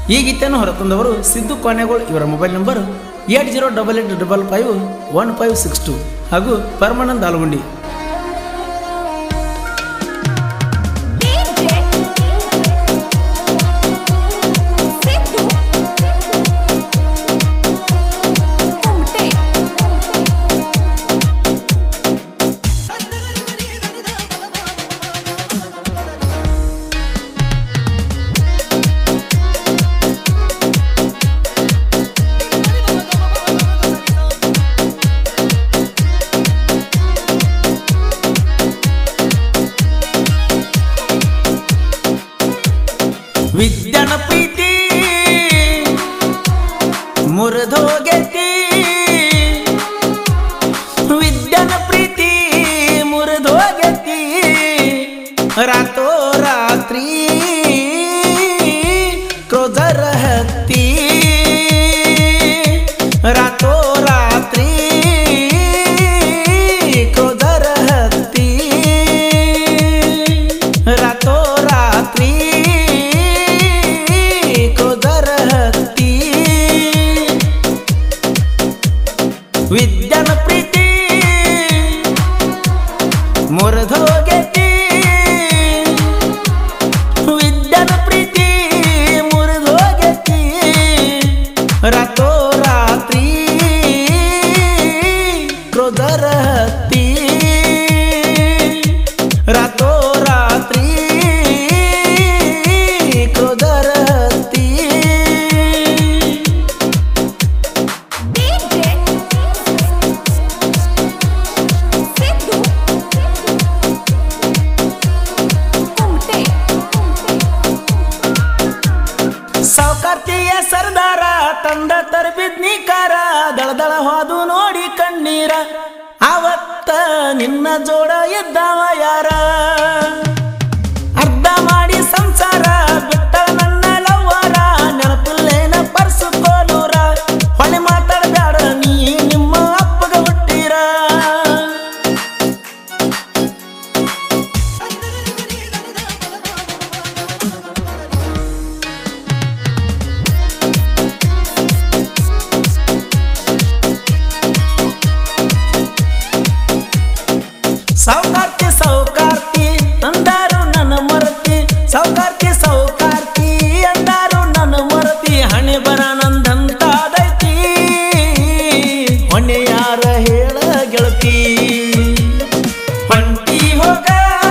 ಈ ಗೀತೆಯನ್ನು ಹೊರತಂದವರು ಸಿದ್ದು ಕೋನೆಗೋಳ್. ಇವರ ಮೊಬೈಲ್ ನಂಬರ್ 8088551562 ಹಾಗೂ ಪರಮಾನಂದ್ ಆಲಗುಂಡಿ. ವಿದ್ಯಾನ ಪ್ರೀತಿ ಮುರಿದೋಗೈತಿ, ವಿದ್ಯಾನ ಪ್ರೀತಿ ಮುರಿದೋಗೈತಿ, ರಾತೋ ರಾತ್ರಿ ಕ್ರೋಧರ ಹತ್ತಿ, ರಾತೋ ರಾತ್ರಿ ಕ್ರೋಧರ ಹತ್ತಿ, ರಾತೋ ರಾತ್ರಿ ವಿದ್ಯಾನ ಪ್ರೀತಿ ಮುರಿದೋಗೈತಿ, ವಿದ್ಯಾನ ಪ್ರೀತಿ ಮುರಿದೋಗೈತಿ, ರಾತೋ ರಾತ್ರಿ ಕ್ರೋಧರ ಹತ್ತಿ, ರಾತೋ ರಾತ್ರಿ ಕ್ರೋಧರ ಹತ್ತಿ. ಸೌಕಾರ್ತಿಯ ಸರ್ದಾರ ತಂದ ತರಬಿದ್ನಿಕಾರ, ದಳದಳ ಹೋದು ನೋಡಿ ಕಣ್ಣೀರ, ಅವತ್ತ ನಿನ್ನ ಜೋಡ ಎದ್ದವ ಯಾರ, ಅರ್ಧ ಮಾಡಿ ಸಂಸಾರ ಬಿಟ್ಟ ನನ್ನ ಲವ್ವರ, ನೆನಪಿಲ್ಲೇನ ಪರ್ಸು ಕೋಲೂರ, ಹೊಳೆ ಮಾತಾಡಬೇಡ ನೀ ನಿಮ್ಮ ಅಪ್ಪಗ ಹುಟ್ಟಿರ. ಸೌಕಾರ್ತಿ ಸೌಕಾರ್ತಿ ಅಂದಾರು ನನ್ನ ಮರತಿ, ಸೌಕಾರ್ತಿ ಸೌಕಾರ್ತಿ ಅಂದಾರು ನನ್ನ ಮರತಿ, ಹಣೆ ಬರ ನಂದಂತಾದೈತಿ, ಹೊಣೆ ಯಾರ ಹೇಳ ಗೆಳತಿ, ಹೊಂಟಿ ಹೋಗ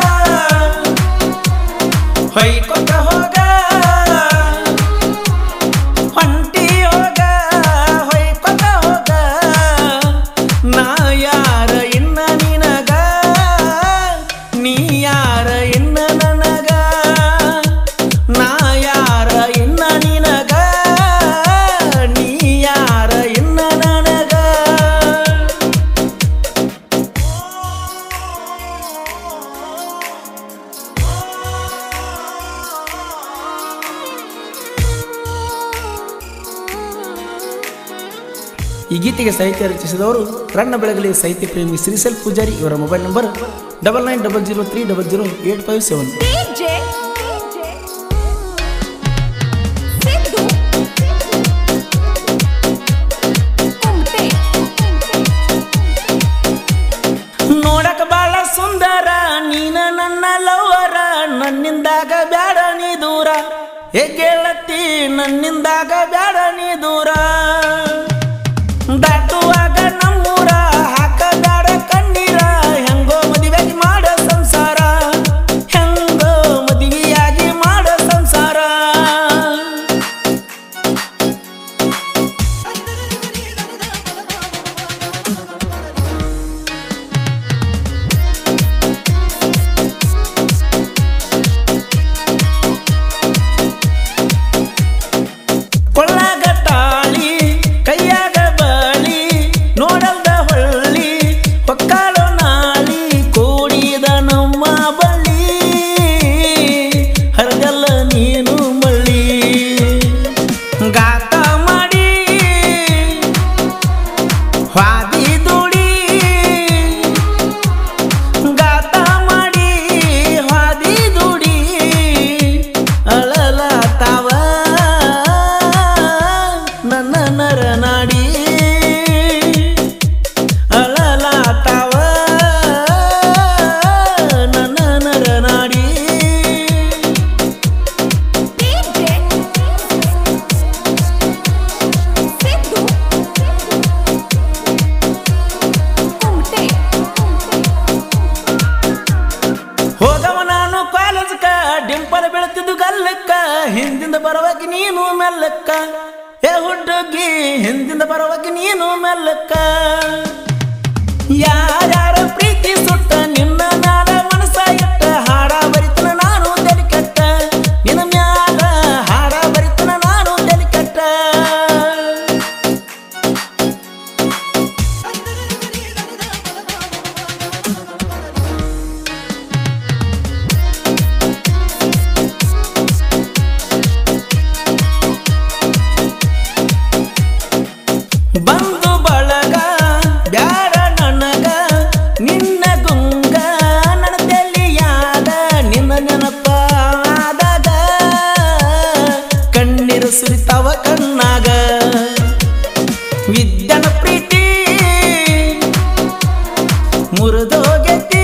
ಹೊಯ್ಕೊತ ಹೋಗ, ಹೊಂಟಿ ಹೋಗ ಹೊಯ್ಕೊತ ಹೋಗ, ನಾ ಯಾರ ಇನ್ನ ನಿನಗ, ನೀ ಯಾರ ಇನ್ನ ನನಗ, ನಾ ಯಾರ ಇನ್ನ ನಿನಗ, ನೀ ಯಾರ ಇನ್ನ ನನಗ. ಈ ಗೀತೆಗೆ ಸಾಹಿತ್ಯ ರಚಿಸಿದವರು ರಣ್ಣ ಬೆಳಗಲಿ ಸಾಹಿತ್ಯ ಪ್ರೇಮಿ ಶ್ರೀಸೆಲ್ ಪೂಜಾರಿ. ಇವರ ಮೊಬೈಲ್ ನಂಬರ್ 9900300857. ನೋಡಕ ಬಾಳ ಸುಂದರ ನೀನ ನನ್ನ ಲವ್ವರ, ನನ್ನಿಂದಾಗ ಬ್ಯಾಡ ನೀ ದೂರ, ಹೇಗೆಳತಿ ನನ್ನಿಂದಾಗ ಬ್ಯಾಡ ನೀ ದೂರ, ದಾಟುವಾಗ ನಮ್ಮೂರ ಹಾಕಬೇಡ ಕಣ್ಣೀರ, ಹೆಂಗೋ ಮದುವೆಯಾಗಿ ಮಾಡ ಸಂಸಾರ, ಹೆಂಗೋ ಮದುವೆಯಾಗಿ ಮಾಡ ಸಂಸಾರ. ಕೊಳ್ಳಾಗ ತಾಳಿ ಬರುವಾಗ ನೀನು ಮೆಲ್ಲಕ್ಕ ಏ ಹುಡುಗಿ ಹಿಂದಿಂದ ಬರುವಾಗ ನೀನು ಮೆಲ್ಲಕ್ಕ ಯಾರ್ಯಾರ ಪ್ರೀತಿ ಸುಟ್ಟ ನಿನ್ನ ಮ್ಯಾಲ ಮನಸ ಇಟ್ಟ ಹಾಡ ಬರಿತನ ನಾನು ತಲೆ ಕೆಟ್ಟ ನಿನ್ನ ಮ್ಯಾಲ ಹಾಡ ಬರಿತನ ನಾನು ತಲೆ ಕೆಟ್ಟ ಬಂದು ಬಳಗ ಬ್ಯಾಡ ನನಗ ನಿನ್ನ ಗುಂಗ ನನ್ನ ತೆಲಿಯಾದ ನಿನ್ನ ನೆನಪಾದಾಗ ಕಣ್ಣೀರು ಸುರಿತಾವ ಕಣ್ಣಾಗ ವಿದ್ಯನ ಪ್ರೀತಿ ಮುರಿದೋಗೈತಿ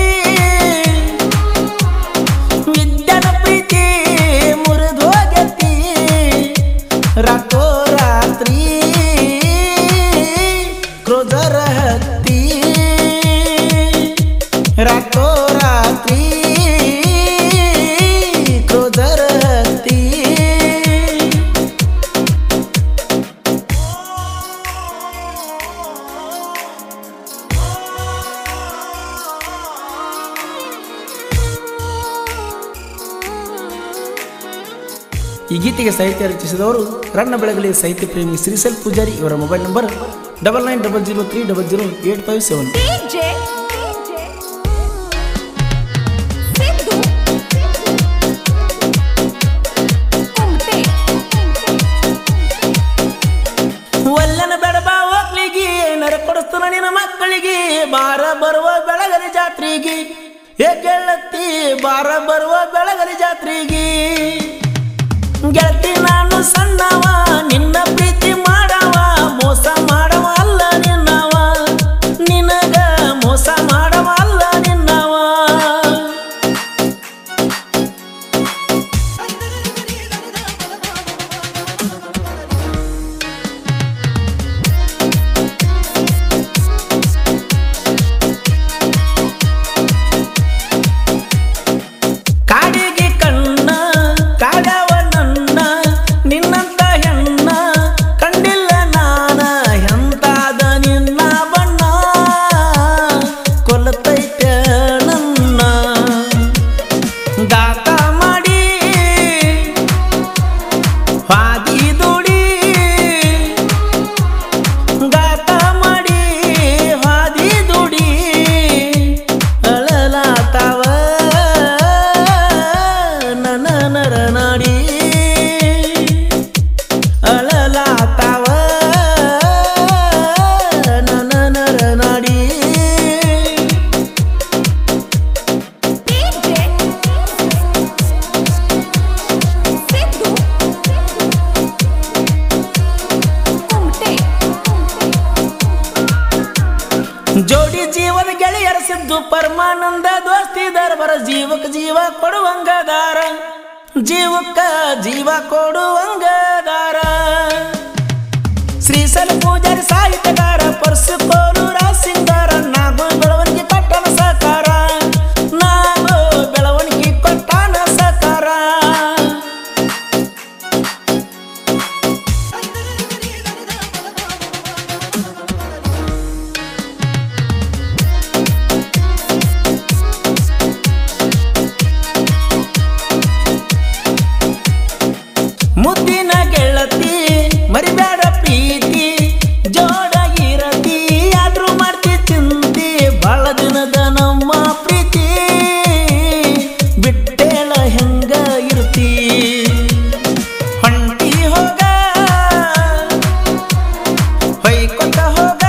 ವಿದ್ಯನ ಪ್ರೀತಿ ಮುರಿದೋಗೈತಿ ರಾತ್ರೋ ರಾತ್ರಿ ಕ್ರೋಧರ ಹತ್ತಿ ರಾತ್ರೋ ರಾತ್ರಿ ಕ್ರೋಧರ ಹತ್ತಿ ಈ ಗೀತೆಗೆ ಸಾಹಿತ್ಯ ರಚಿಸಿದವರು ರನ್ನ ಬೆಳಗಲಿ ಸಾಹಿತ್ಯ ಪ್ರೇಮಿ ಶ್ರೀಸೆಲ್ ಪೂಜಾರಿ ಇವರ ಮೊಬೈಲ್ ನಂಬರ್ 9900300857 ಒಲ್ಲನ ಬೆಡಬಾ ಹೋಗ್ಲಿಗಿ ನರ ಕೊಡಿಸ್ತಾನ ನಿನ್ನ ಮಕ್ಕಳಿಗೆ ಬಾರ ಬರುವ ಬೆಳಗಲಿ ಜಾತ್ರೆಗೆ ಏ ಗೆಳತಿ ಬಾರ ಬರುವ ಬೆಳಗಲಿ ಜಾತ್ರೆಗೆ ಗೆಳತಿ ನಾನು ಸಣ್ಣವ ನಿನ್ನ ಪ್ರೀತಿ ಮಾಡವ ಮೋಸ ಮಾಡವ ಅಲ್ಲ ನಿನ್ನವ ನಿನಗ ಮೋಸ ಮಾಡವ ಅಲ್ಲ ನಿನ್ನವ ಕಾಡಿಗೆ ಕಣ್ಣ ಕಾಡವ ನಿನ್ನಂತ ಹೆಣ್ಣ ಕಂಡಿಲ್ಲ ನಾನ ಎಂತಾದ ನಿನ್ನ ಬಣ್ಣ ಕೊಲ್ಲತೈತೆ ನನ್ನ ದಾತ ಮಾಡಿ ಹಾದಿ ದುಡಿ ದಾತ ಮಾಡಿ ಹಾದಿ ದುಡಿ ಅಳಲಾತಾವ ನನ್ನ ನರನಾಡಿ ಅಳಲಾತಾವ ನನ್ನ ನರನಾಡಿ ಜೋಡಿ ಜೀವನ ಗೆಳೆಯರ ಸಿದ್ದು ಪರಮಾನಂದ ದೋಸ್ತಿದಾರ ಬರ ಜೀವಕ್ಕೆ ಜೀವ ಕೊಡುವಂಗದಾರ ಜೀವಕ್ಕ ಜೀವ ಕೊಡುವಂಗದಾರ ಶ್ರೀಸೆಲ್ ಪೂಜಾರಿ ಸಾಹಿತ್ಯಗಾರ ಪರ್ಸು ಕೋಲೂರ ಸಿಂಗಾರ ನಾಗು ಬೆಳವಣಿಗೆ ಕೊಟ್ಟನ ಸಕಾರ ನಾಗು ಬೆಳವಣಿಗೆ ಕೊಟ್ಟನ ಸಕಾರ ಮುದ್ದಿನ ಗೆಳತಿ ಮರಿಬೇಡ ಪ್ರೀತಿ ಜೋಡ ಇರತಿ ಆದ್ರೂ ಮಾಡ್ತಿ ಚಿಂತಿ ಬಾಳ ದಿನದ ನಮ್ಮ ಪ್ರೀತಿ ಬಿಟ್ಟೇಳ ಹೆಂಗ ಇರ್ತಿ ಹೊಂಟಿ ಹೋಗ ಹೊಯ್ಕೊತ ಹೋಗ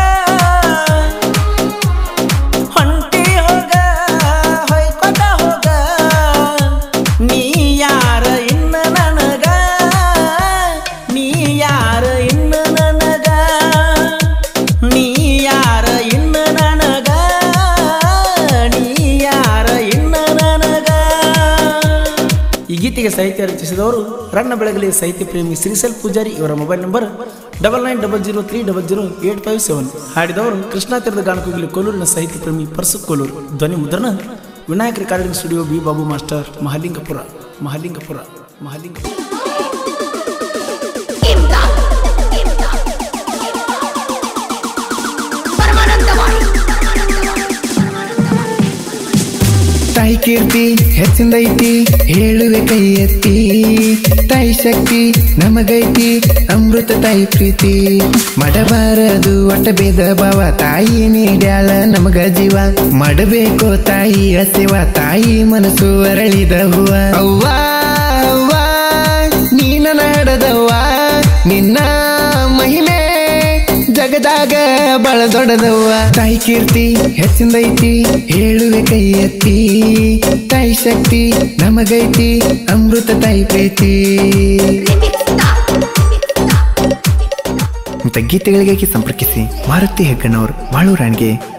ಹೊಂಟಿ ಹೋಗ ಹೊಯ್ಕೊತ ಹೋಗ ನೀ ಯಾರ ಇನ್ನ ನನಗ ನೀ ಯಾರ ಇನ್ನ ನನಗ ನೀ ಯಾರ ಇನ್ನ ನನಗ ನೀ ಯಾರ ಇನ್ನ ನನಗ ಈ ಗೀತೆಗೆ ಸಾಹಿತ್ಯ ರಚಿಸಿದವರು ರನ್ನ ಬೆಳಗಲಿ ಸಾಹಿತ್ಯ ಪ್ರೇಮಿ ಶ್ರೀಸೆಲ್ ಪೂಜಾರಿ ಇವರ ಮೊಬೈಲ್ ನಂಬರ್ 9900300857 ಹಾಡಿದವರು ಕೃಷ್ಣಾ ತೀರದ ಗಾನಕೋಗಿಲಿ ಕೋಲೂರಿನ ಸಾಹಿತ್ಯ ಪ್ರೇಮಿ ಪರ್ಸು ಕೋಲೂರು ಧ್ವನಿ ಮುದ್ರಣ Vinayaka recording studio B Babu master Mahalingapura. ತಾಯಿ ಕೀರ್ತಿ ಹೆಚ್ಚಿಂದೈತಿ ಹೇಳುವೆ ಕೈ ಎತ್ತಿ ತಾಯಿ ಶಕ್ತಿ ನಮಗೈತಿ ಅಮೃತ ತಾಯಿ ಪ್ರೀತಿ ಮಾಡಬಾರದು ಒಟ್ಟ ಭೇದ ಭಾವ ತಾಯಿ ನೀಡ್ಯಾಳ ನಮಗ ಜೀವ ಮಾಡಬೇಕು ತಾಯಿ ಸೇವ ತಾಯಿ ಮನಸ್ಸು ಅರಳಿದ ಹೂವ ಅವ್ವ ಅವ್ವ ನೀನ ನಡದವ್ವ ನಿನ್ನ ಮಹಿಮೆ ಜಗದಾಗ ಬಳ ದೊಡ್ಡದವ್ವ ತಾಯಿ ಕೀರ್ತಿ ಹೆಚ್ಚಿಂದೈತಿ ಹೇಳುವೆ ಕೈ ಎತ್ತಿ ತಾಯಿ ಶಕ್ತಿ ನಮಗೈತಿ ಅಮೃತ ತಾಯಿ ಪ್ರೀತಿ ಗೀತೆಗಳಿಗೆ ಸಂಪರ್ಕಿಸಿ ಮಾರುತಿ ಹೆಗ್ಗಣ್ಣವ್ರು ಮಾಳೂರಾಣ್ಗೆ